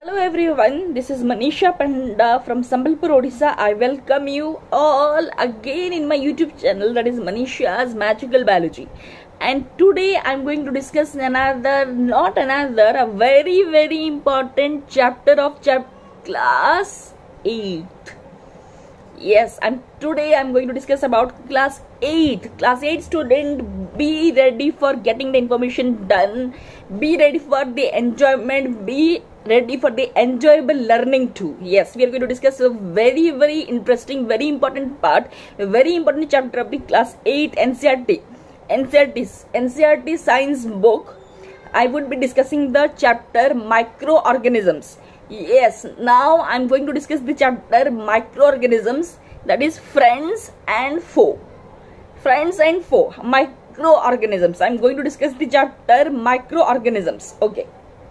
Hello everyone, this is Manisha Panda from Sambalpur, Odisha. I welcome you all again in my YouTube channel, that is Manisha's Magical Biology. And today I'm going to discuss a very important chapter of class 8. Yes, and today I'm going to discuss about class 8. Class 8 student, be ready for getting the information done. Be ready for the enjoyment. Be ready for the enjoyable learning too. Yes, we are going to discuss a very interesting, very important part, a very important chapter of the class 8 NCERT science book. I would be discussing the chapter microorganisms. Yes, now I'm going to discuss the chapter microorganisms, that is friends and foe. Friends and foe, microorganisms. I'm going to discuss the chapter microorganisms. Okay.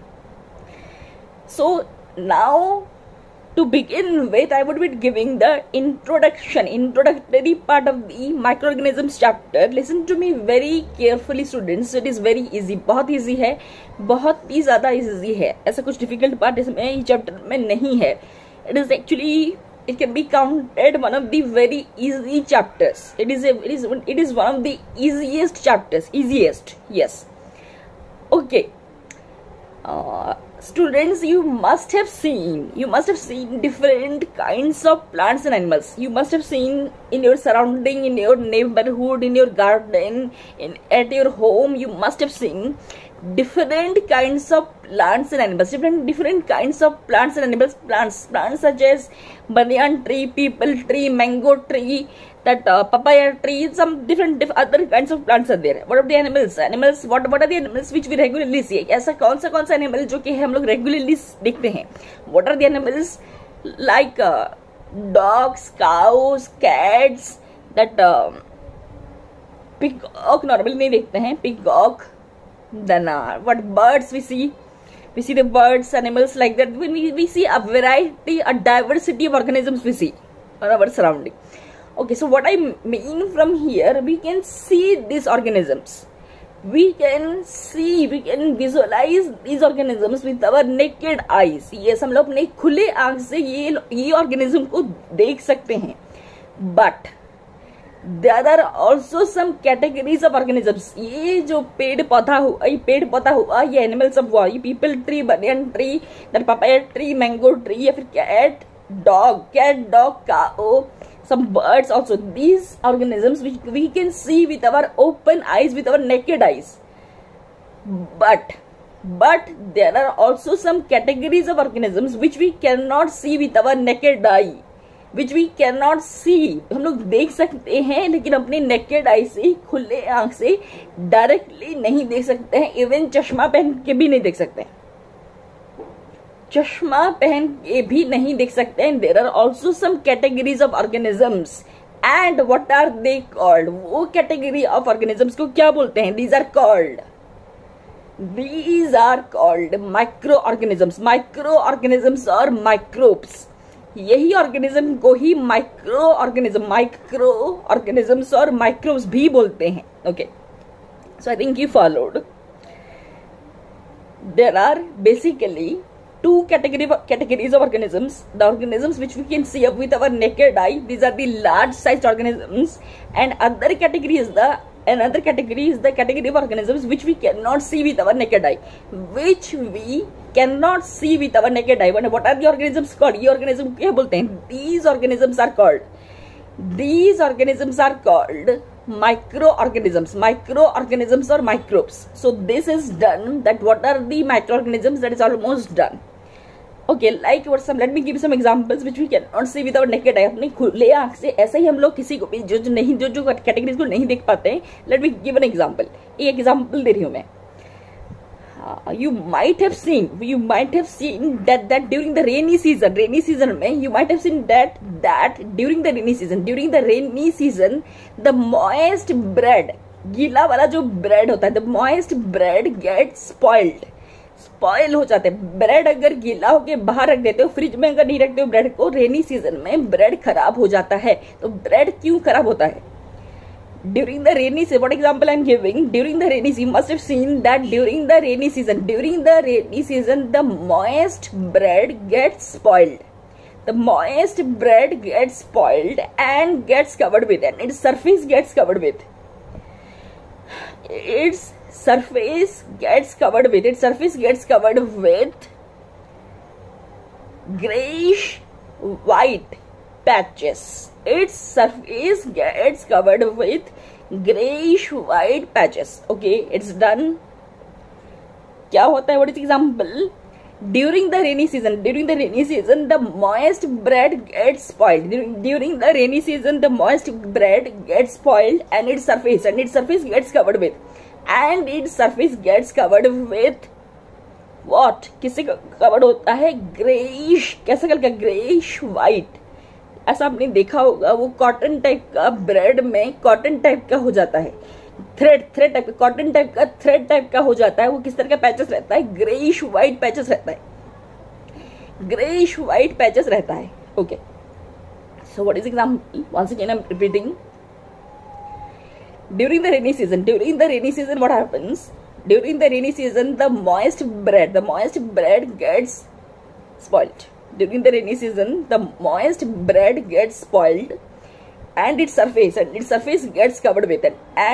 So now to begin with, I would be giving the introductory part of the microorganisms chapter. Listen to me very carefully students. It is very easy, बहुत easy है, बहुत ही ज़्यादा easy है. ऐसा कुछ difficult part इसमें इस chapter में नहीं है. It is actually, it can be counted one of the very easy chapters. It is one of the easiest chapters. Easiest, yes. Okay. Students, you must have seen different kinds of plants and animals. You must have seen in your surrounding, in your neighborhood, in your garden, at your home. You must have seen different kinds of plants and animals. Different kinds of plants and animals. Plants such as banyan tree, people tree, mango tree, that papaya tree, some different other kinds of plants are there. What are the animals? What are the animals which we regularly see? ऐसा कौन सा animal जो कि हम लोग regularly देखते हैं? What are the animals? Like dogs, cows, cats, that peacock normally नहीं देखते हैं. Peacock. Then what birds we see? We see the birds, animals like that. When we see a variety, a diversity of organisms we see on our surrounding. Okay, so what I mean from here, we can see these organisms. We can visualize these organisms with our naked eyes. Yes, हम लोग अपने खुले आँख से ये organism को देख सकते हैं. But there are also some categories of organisms. ये जो पेड़ पौधा हुआ, ये animals of हुआ, ये people tree, banyan tree, then papaya tree, mango tree, या फिर cat, dog, cow, some birds also. These organisms which we can see with our open eyes, with our naked eyes. But there are also some categories of organisms which we cannot see with our naked eye. Which we cannot see. हम लोग देख सकते हैं लेकिन अपने naked eye से, खुले आँख से directly नहीं देख सकते हैं. Even चश्मा पहन के भी नहीं देख सकते हैं. चश्मा पहन के भी नहीं देख सकते हैं. There are also some categories of organisms. And what are they called? वो category of organisms को क्या बोलते हैं? These are called microorganisms. Microorganisms or microbes. यही ऑर्गेनिज्म को ही माइक्रोऑर्गेनिजम्स और माइक्रोब्स भी बोलते हैं. Okay, so I think you followed. There are basically two categories of organisms. The organisms which we can see with our naked eye, these are the large sized organisms, and another category is the category of organisms which we cannot see with our naked eye. What are the organisms called? ये organism क्या बोलते हैं? These organisms are called microorganisms or microbes. So this is done. That what are the microorganisms? That is almost done. Okay, like what some, let me give some examples which we cannot see with our naked eye. अपनी खुले आँख से ऐसे ही हम लोग किसी को भी जो कैटेगरीज को नहीं देख पाते हैं. Let me give an example. एक example दे रही हूँ मैं. You might have seen that during the rainy season में you might have seen that during the rainy season the moist bread, गीला वाला जो bread होता है, the moist bread gets spoil हो जाते हैं. ब्रेड अगर गीला होके बाहर रख देते हो, फ्रिज में अगर नहीं रखते हो ब्रेड को, रेनी सीजन में ब्रेड खराब हो जाता है. तो ब्रेड क्यों खराब होता है? During the rainy season, what example I'm giving? During the rainy season, you must have seen that during the rainy season, the moist bread gets spoiled. The moist bread gets spoiled and gets covered with, and its surface gets covered with. Its surface gets covered with grayish white patches. Its surface gets covered with grayish white patches. Okay, it's done. क्या होता है? What is the example? During the rainy season, the moist bread gets spoiled. During the rainy season, the moist bread gets spoiled, and its surface gets covered with, what? किससे covered होता है? Greyish. कैसा colour का? Greyish white. ऐसा आपने देखा होगा, वो कॉटन टाइप का ब्रेड में कॉटन टाइप का हो जाता है, थ्रेड टाइप का, कॉटन टाइप का थ्रेड टाइप का हो जाता है. वो किस तरह का पैचेस रहता है? ग्रेइश व्हाइट पैचेस रहता है. ग्रेइश व्हाइट पैचेस रहता है. Okay, so what is example? Once again I am repeating. During the rainy season, what happens? During the rainy season, the moist bread gets spoiled. During the rainy season, the moist bread gets spoiled, and its surface gets covered with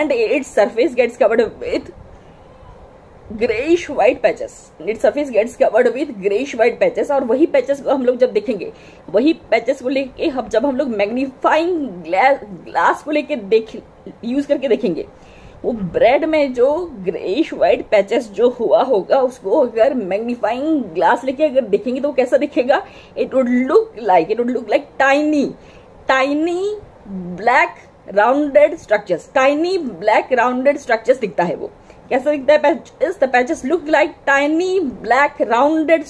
grayish white patches. Its surface gets covered with grayish white patches. और वही patches को हम लोग जब देखेंगे, वही patches को लेके जब हम लोग मैग्नीफाइंग ग्लास को लेके यूज करके देखेंगे, वो ब्रेड में जो ग्रेइश व्हाइट पैचेस जो हुआ होगा, उसको अगर मैग्नीफाइंग ग्लास लेके अगर देखेंगे तो कैसा दिखेगा? It would look like tiny black rounded structures दिखता है. वो कैसा दिखता है? Patches. The patches look like tiny black rounded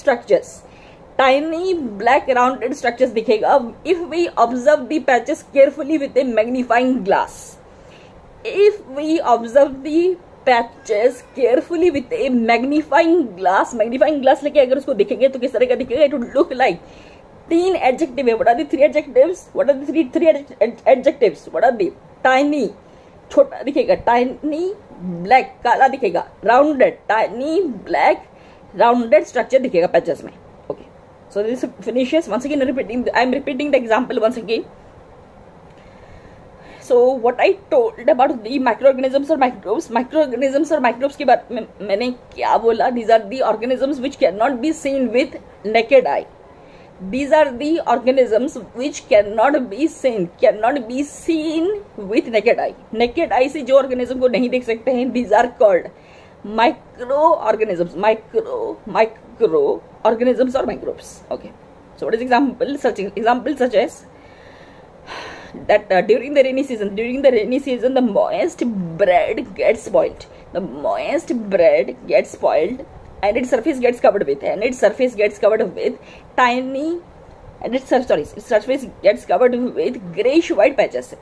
structures दिखेगा. If we observe the patches carefully with a magnifying glass. If we observe the patches carefully with a magnifying glass लेके अगर उसको देखेंगे तो किस तरह का दिखेगा? It would look like 3 adjectives. What are the 3 adjectives? What are the three adjectives? What are the? Tiny, छोटा दिखेगा. Tiny, black, काला दिखेगा. Rounded, tiny, black, rounded structure दिखेगा patches में. Okay, so this finishes. Once again I am repeating the example once again. So what I told about the microorganisms or microbes के बारे में मैंने क्या बोला? These are the organisms which cannot be seen with naked eye. These are the organisms which cannot be seen with naked eye. Naked eye से जो organism को नहीं देख सकते हैं, these are called microorganisms or microbes. Okay, so what is example such as that during the rainy season, the moist bread gets spoiled. And its surface gets covered with grayish white patches.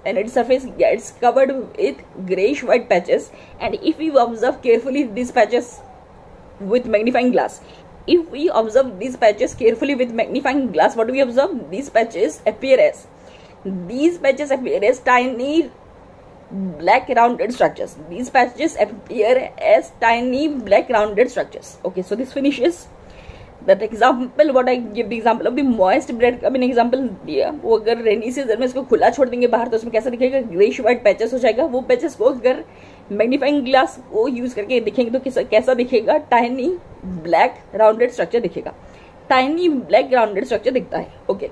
And if we observe carefully these patches with magnifying glass, what do we observe? These patches appear as tiny black rounded structures. Okay, so this finishes that example. What I give the example of the moist bread का मैंने example दिया. वो अगर rainy season में इसको खुला छोड़ देंगे बाहर तो उसमें कैसा दिखेगा? ग्रेइश व्हाइट पैचेस हो जाएगा. वो पैचेस को अगर मैग्नीफाइंग ग्लास को यूज करके देखेंगे तो कैसा दिखेगा? टाइनी ब्लैक राउंडेड स्ट्रक्चर दिखेगा. टाइनी ब्लैक राउंडेड स्ट्रक्चर दिखता है. Okay,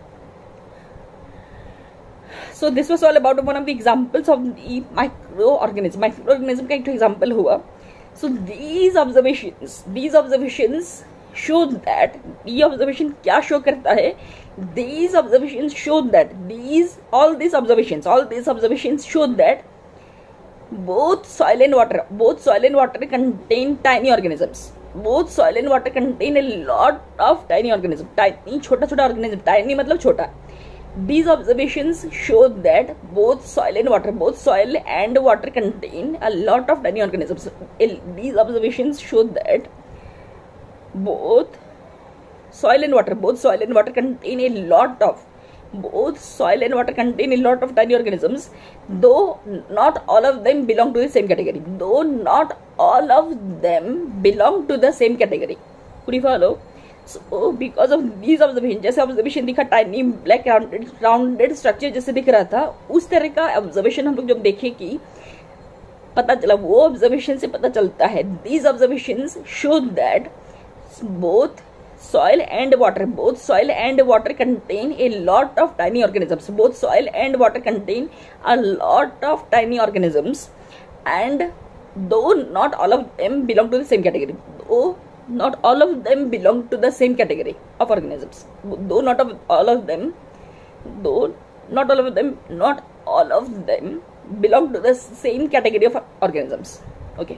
so this was all about one of the examples of the microorganism का एक example हुआ. So these observations show that, ये observation क्या show करता है? These observations show that all these observations show that both soil and water contain tiny organisms. Both soil and water contain a lot of tiny organisms. Tiny छोटा organism. Tiny मतलब छोटा. These observations show that both soil and water contain a lot of tiny organisms. These observations show that both soil and water contain a lot of both soil and water contain a lot of tiny organisms, though not all of them belong to the same category. Though not all of them belong to the same category. Could you follow? So because of these observations, जैसे observation दिखा tiny black rounded structure जैसे दिख रहा था, उस तरह का observation हम लोग जब देखे कि पता चला, वो ऑब्जर्वेशन से पता चलता है, these observations show that both soil and water contain a lot of tiny organisms. Both soil and water contain a lot of tiny organisms, and though not all of them belong to the same category. Not all of them belong to the same category of organisms. Not all of them belong to the same category of organisms. Okay.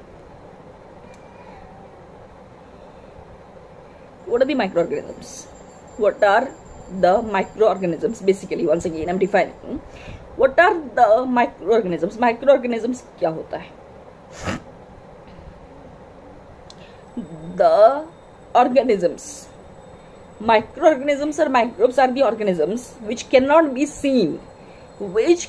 What are the microorganisms? What are the microorganisms? Basically, once again, I'm defining. What are the microorganisms? Microorganisms क्या होता है? The organisms. Microorganisms or microbes are the organisms which cannot be seen with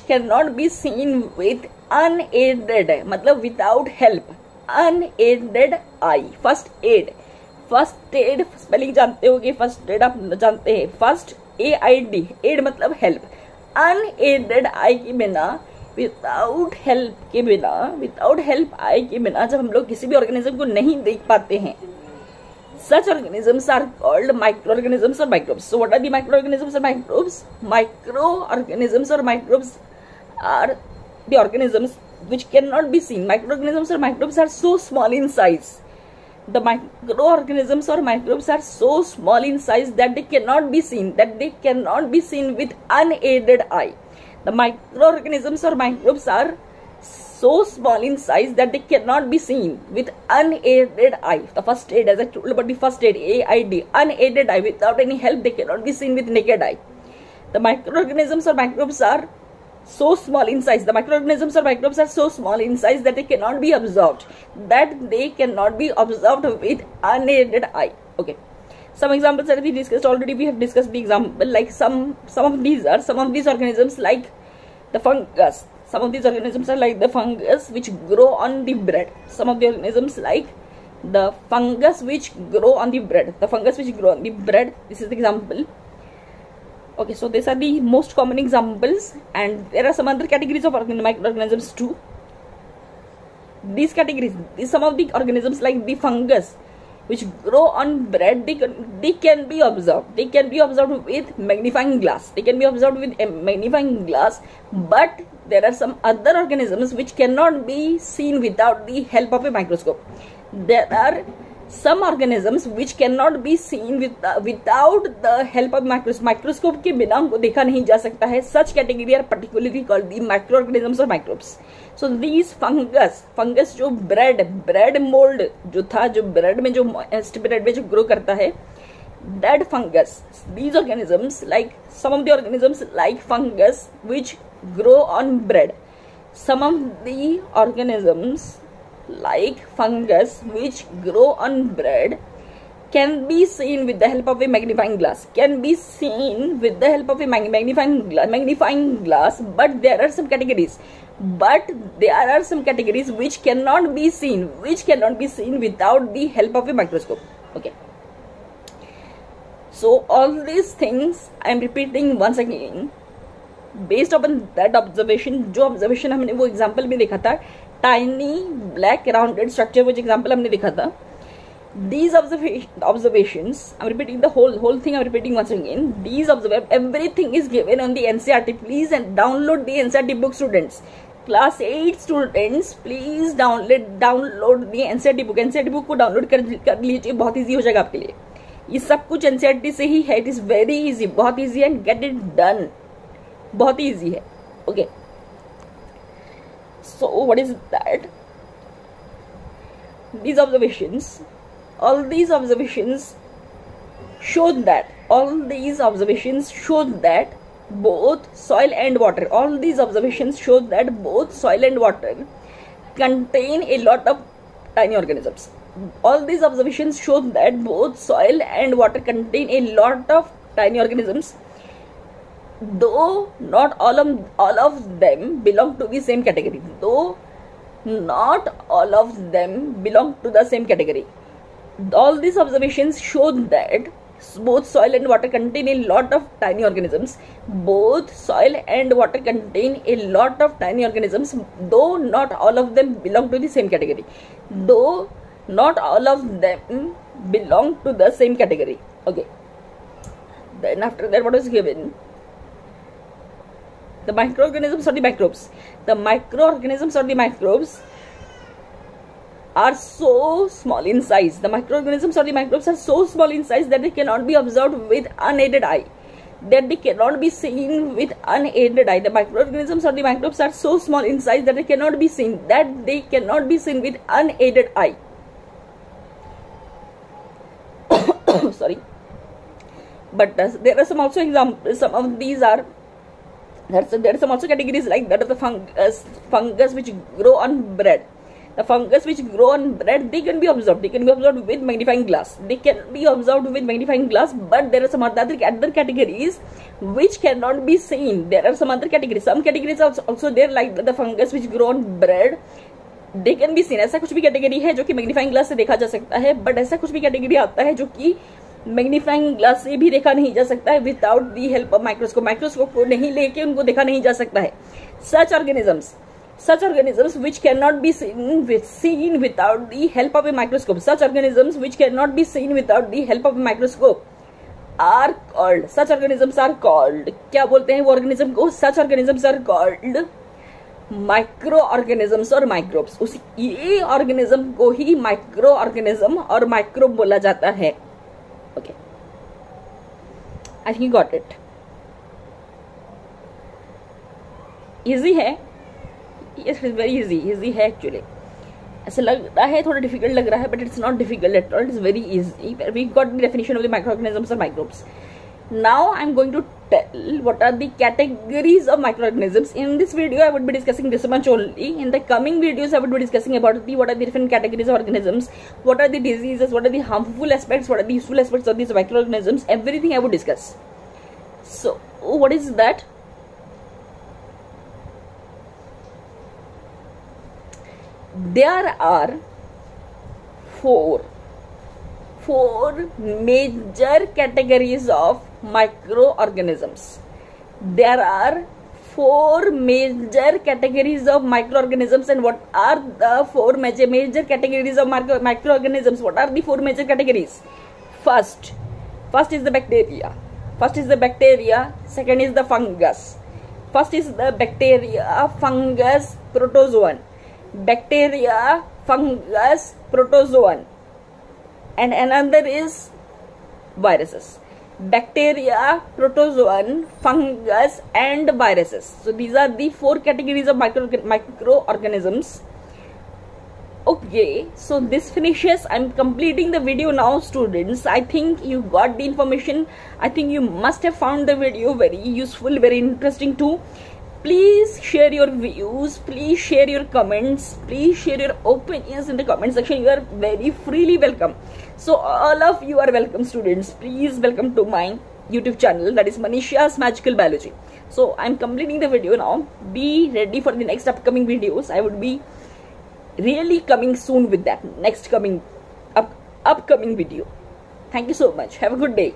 unaided, मतलब without help, unaided eye. First aid spelling जानते होगे, first aid आप जानते हैं, first AID, aid मतलब हेल्प, अनएडेड आई के बिना, विदाउट हेल्प आई के बिना जब हम लोग किसी भी ऑर्गेनिज्म को नहीं देख पाते हैं, such organisms are called microorganisms or microbes. So what are the microorganisms or microbes? Microorganisms or microbes are the organisms which cannot be seen. Microorganisms or microbes are so small in size. The microorganisms or microbes are so small in size that they cannot be seen, with unaided eye. The microorganisms or microbes are so small in size that they cannot be seen with unaided eye. The first aid, as I told about the first aid, AID, unaided eye, without any help, they cannot be seen with naked eye. The microorganisms or microbes are so small in size. The microorganisms or microbes are so small in size that they cannot be observed. With unaided eye. Okay. Some examples that we discussed already. We have discussed the example, like some of these organisms like the fungus. Some of these organisms are like the fungus which grow on the bread. Some of the organisms like the fungus which grow on the bread. This is the example. Okay, so these are the most common examples, and there are some other categories of microorganisms too. These some of the organisms like the fungus which grow on bread, they can be observed. They can be observed with magnifying glass. But there are some other organisms which cannot be seen without the help of a microscope. There are some organisms which cannot be seen without the help of microscope के बिना उनको देखा नहीं जा सकता है. Such category are particularly called the microorganisms or microbes. So these fungus जो bread mold जो था, जो bread में जो moist bread में जो grow करता है, that fungus, these organisms, like some of the organisms like fungus which grow on bread, some of the organisms like fungus which grow on bread can be seen with the help of a magnifying glass. Magnifying glass, but there are some categories. Which cannot be seen without the help of a microscope. Okay. So all these things I am repeating once again based upon that observation. जो observation हमने वो example में देखा था, tiny black rounded structure, which example हमने देखा था. These observations, I'm repeating the whole thing. I'm repeating once again. Everything is given on the NCERT. Please and download the NCERT book, students. Class 8 students, please download the NCERT book. NCERT book को download कर लीजिए, बहुत easy हो जाएगा आपके लिए. ये सब कुछ NCERT से ही है. It is very easy, बहुत easy, and get it done. बहुत easy है. Okay. So what is that? All these observations show that both soil and water. Contain a lot of tiny organisms. All these observations show that both soil and water contain a lot of tiny organisms. though not all of them belong to the same category. Though not all of them belong to the same category. All these observations show that both soil and water contain a lot of tiny organisms. Both soil and water contain a lot of tiny organisms, though not all of them belong to the same category. Though not all of them belong to the same category. Okay. Then after that, what is given? The microorganisms or the microbes. The microorganisms or the microbes are so small in size. The microorganisms or the microbes are so small in size that they cannot be observed with unaided eye. That they cannot be seen with unaided eye. The microorganisms or the microbes are so small in size that they cannot be seen. That they cannot be seen with unaided eye. Sorry. But there are some also examples. Some of these are. There are some also categories like that of the fungus which grow on bread. The fungus which grow on bread, they can be observed. They can be observed with magnifying glass. They can be observed with magnifying glass, but there are some other categories which cannot be seen. There are some other categories. Some categories are also there like the fungus which grow on bread. They can be seen. ऐसा कुछ भी category है जो कि magnifying glass से देखा जा सकता है, बट ऐसा कुछ भी कैटेगरी आता है जो कि मैग्नीफाइंग ग्लास से भी देखा नहीं जा सकता है without the help of microscope. Microscope को नहीं लेके उनको देखा नहीं जा सकता है. Such organisms which cannot be seen without the help of a microscope. Such organisms which cannot be seen without the help of a microscope are called. Such organisms are called. क्या बोलते हैं वो organism को? Such organisms are called microorganisms और microbes. उस ये organism को ही microorganism और microbe बोला जाता है. Okay. I think you got it. Easy है. Yes, it's very easy. Easy है actually. ऐसा लग रहा है थोड़ा difficult लग रहा है, but it's not difficult at all. It's very easy. We got the definition of the microorganisms or microbes. Now I'm going to tell what are the categories of microorganisms. In this video, I would be discussing this much only. In the coming videos, I would be discussing about what are the different categories of organisms, what are the diseases, what are the harmful aspects, what are the useful aspects of these microorganisms. Everything I would discuss. So, what is that? There are four major categories of microorganisms. There are four major categories of microorganisms. And what are the four major categories of microorganisms? What are the four major categories? First is the bacteria. Second is the fungus. First is the bacteria, fungus, protozoan. Bacteria, fungus, protozoan. And another is viruses. Bacteria, protozoan, fungus and viruses. So these are the four categories of microorganisms. Okay, so this finishes. I'm completing the video now, students. I think you got the information. I think you must have found the video very useful, very interesting too. Please share your views, please share your comments, please share your opinions in the comment section. You are very freely welcome. So all of you are welcome, students. Please welcome to my YouTube channel, that is Manisha's Magical Biology. So I'm completing the video now. Be ready for the next upcoming videos. I would be really coming soon with that next upcoming video. Thank you so much. Have a good day.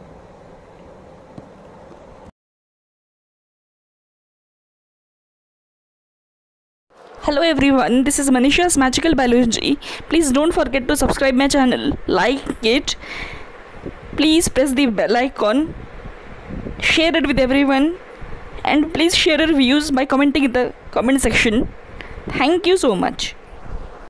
Hello everyone, this is Manisha's Magical Biology. Please don't forget to subscribe my channel, like it, please press the bell icon, share it with everyone, and please share your views by commenting in the comment section. Thank you so much.